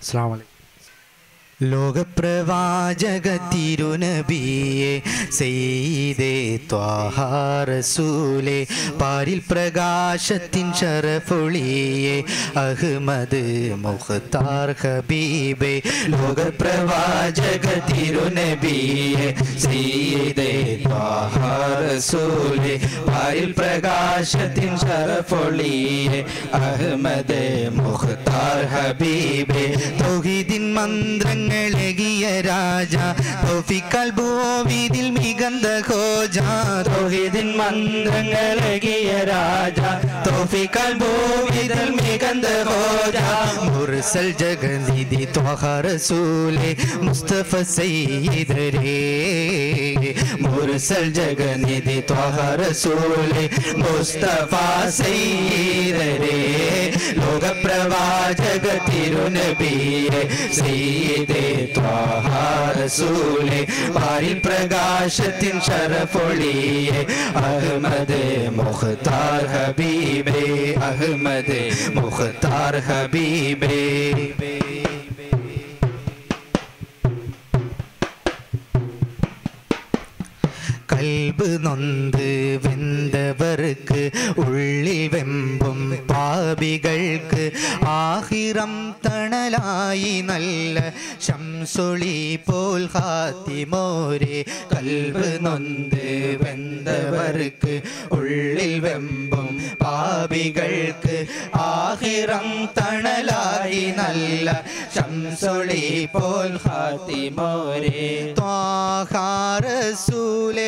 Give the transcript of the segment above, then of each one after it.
അസ്സലാമു അലൈക്കും. ലോകപ്രവാചക തിരുനബിയെ സയ്യിദേ ത്വാഹ റസൂലേ പാരിൽ പ്രകാശത്തിൻ ശറഫൊളിയെ അഹ്മദ് മുഖ്താർ ഹബീബേ ലോകപ്രവാചക തിരുനബിയെ സയ്യിദേ ത്വാഹ റസൂലേ പാരിൽ പ്രകാശത്തിൻ ശറഫൊളിയെ അഹ്മദ് മുഖ്താർ ഹബീബേ തൗഹീദിൻ മന്ത്രങ്ങൾ രാജ തൗഫീഖൽ ഭൂവിതിൽ മികந்த ഖോജ തൗഹീദിൻ മന്ത്രങ്ങളെകിയ രാജ തൗഫീഖൽ ഭൂവിതിൽ മികந்த ഖോജ മുർസൽ ജഗനിധി ത്വഹ റസൂലേ മുസ്തഫ സയ്യിദരേ മുർസൽ ജഗനിധി ത്വഹ റസൂലേ മുസ്തഫ സയ്യിദരേ ലോകപ്രവാചക തിരുനബിയെ സയ്യിദേ ത്വാഹ റസൂലേ പാരിൽ പ്രകാശത്തിൻ ശറഫൊളിയെ അഹ്മദ് മുഖ്താർ ഹബീബേ അഹ്മദ് മുഖ്താർ ഹബീബേ കൽബ് നൊന്ത് വെന്തവർക്ക് ഉള്ളിൽ വെമ്പും പാപികൾക്ക് ആഹിറം തണലായി നല്ല ശംസൊളി പോൽ ഹാത്തിമോരെ കൽബ് നൊന്ത് വെന്തവർക്ക് ഉള്ളിൽ വെമ്പും പാപികൾക്ക് ആഹിറം തണലായി നല്ല ശംസൊളി പോൽ ഹാത്തിമോരെ ത്വാഹ റസൂലേ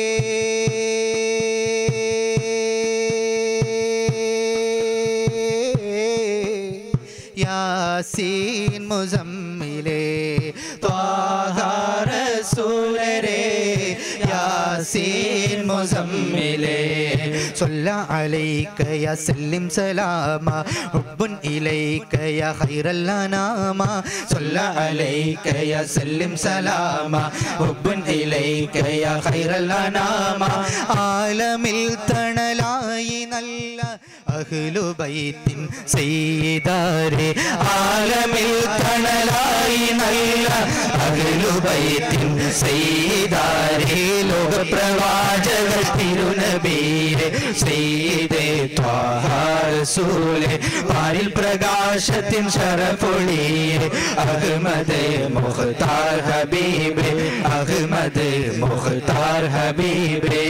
यासीन मुज़म्मिले त्वाह रसूले यासीन मुज़म्मिले सल्ला अलैका या सल्लिम सलामा हुब्बुन इलैका या खैरल अनामा सल्ला अलैका या सल्लिम सलामा हुब्बुन इलैका या खैरल अनामा आलमिल तणलाई नल्ला अह്ലു ബൈത്തിൻ സയ്യിദാരേ ആലമിൽ തണലായി നല്ല അഹ്ലു ബൈത്തിൻ സയ്യിദാരേ ലോകപ്രവാചക തിരുനബിയെ സയ്യിദേ ത്വാഹ റസൂലേ പാരിൽ പ്രകാശത്തിൻ ശറഫൊളിയെ അഹ്മദ് മുഖ്താർ ഹബീബേ അഹ്മദ് മുഖ്താർ ഹബീബേ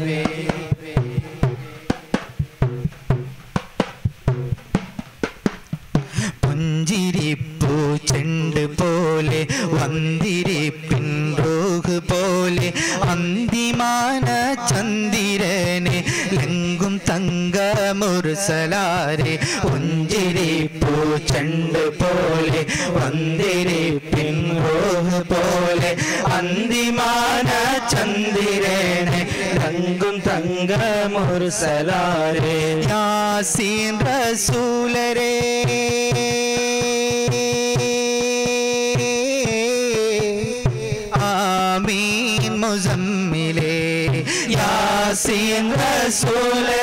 പുഞ്ചിരിപ്പൂ ചെണ്ട് പോലെ വന്തിരിപ്പിൻ റൂഹ് പോലെ അന്തിമാന ചന്ദിരനെ ലങ്കും തങ്ക മുർസലാരെ പുഞ്ചിരിപ്പൂ ചെണ്ട് പോലെ വന്തിരിപ്പിൻ റൂഹ് പോലെ അന്തിമാന ചന്ദിരനെ ലങ്കും തങ്ക മുർസലാരെ യാസീൻ റസൂലരേ आमीन मुज़म्मिले यासीन रसूले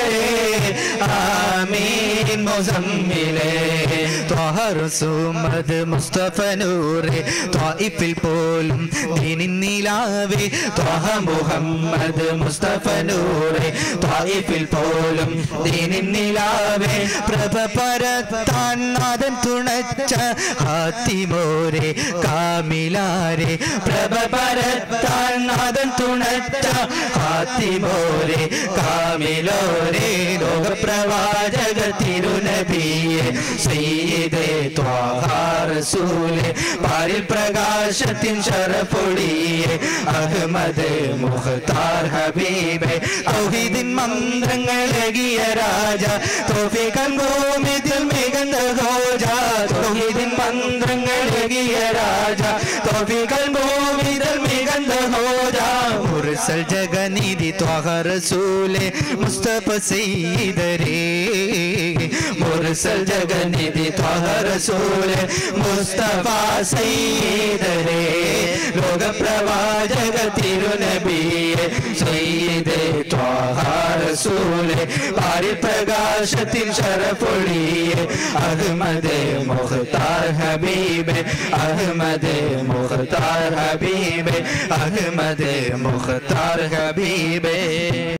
आमीन मुज़म्मिले त्वाह रसूमद मुस्तफ़ा नूरे त्वाइफिल पोलुम दीनिन निलावे त्वाह मुहम्मद मुस्तफ़ा नूरे त्वाइफिल पोलुം ദീനിൻ നിലാവേ പ്രഭ പരത്താൻ നാദൻ തുണച്ച ഹാത്തിമോരെ കാമിലാരെ പ്രഭ പരത്താൻ നാദൻ തുണച്ച ഹാത്തിമോരെ കാമിലോരെ ലോകപ്രവാചക തിരുനബിയെ സയ്യിദേ ത്വാഹ റസൂലേ പാരിൽ പ്രകാശത്തിൻ ശറഫൊളിയെ അഹ്മദ് മുഖ്താർ ഹബീബേ തൗഹീദിൻ മന്ത്രങ്ങളെകിയ രാജ തൗഫീഖൽ ഭൂമിതിൽ മികந்த ഖോജ തൗഹീദിൻ മന്ത്രങ്ങളെകിയ രാജ തൗഫീഖൽ ഭൂമിതിൽ മികந்த ഖോജ മുർസൽ ജഗനിധി ത്വാഹ റസൂലേ മുസ്തഫ സയ്യിദരേ മുർസൽ ജഗനിധി ത്വഹ റസൂലെ മുസ്തഫ സയ്യിദരേ ലോകപ്രവാചക തിരുനബിയെ സയ്യിദേ ത്വഹ റസൂലെ പാരിൽ പ്രകാശത്തിൻ ശരഫൊളിയെ അഹ്മദേ മുഖ്താർ ഹബീബേ അഹ്മദേ മുഖ്താർ ഹബീബേ അഹ്മദേ മുഖ്താർ ഹബീബേ